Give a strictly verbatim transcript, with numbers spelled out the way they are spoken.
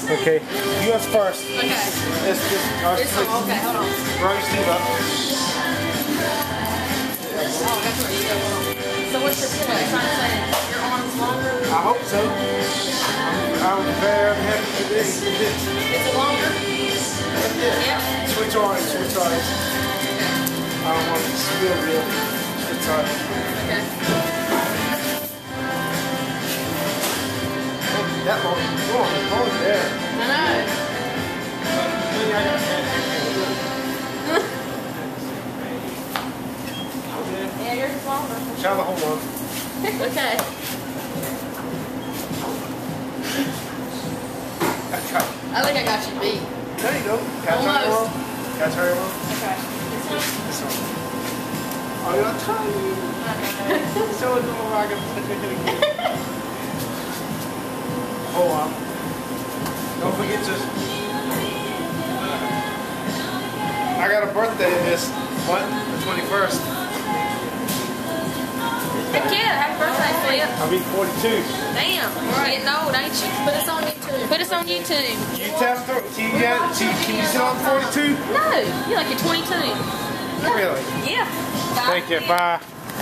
Okay. U S first. Okay. This, this, uh, This one, okay, hold on. Roll your sleeve up. Oh, that's where you go. So what's your point? Trying to say your arm's longer? I hope so. I'm, I'm very happy for this. Is it longer? Yeah. Yeah. Switch arms, switch arms. I don't want it to spill real. Switch arms. Okay. That long, long, long there. I know. I got that. Yeah, yours is longer. Try the whole one. Okay. I think I got you beat. There you go. Can I turn it on? Can I turn it on? Okay. This one? This one. Oh, you're not trying. So it's more like a hold on. Don't forget to. I got a birthday this month, the twenty-first. Heck yeah, happy birthday, Flip. I'll be forty-two. Damn, you're getting old, ain't you? Put us on YouTube. Put us on YouTube. You tell them, can you, get, can you sit on forty-two? No, you're like you're twenty-two. Really? Yeah. Thank you, bye.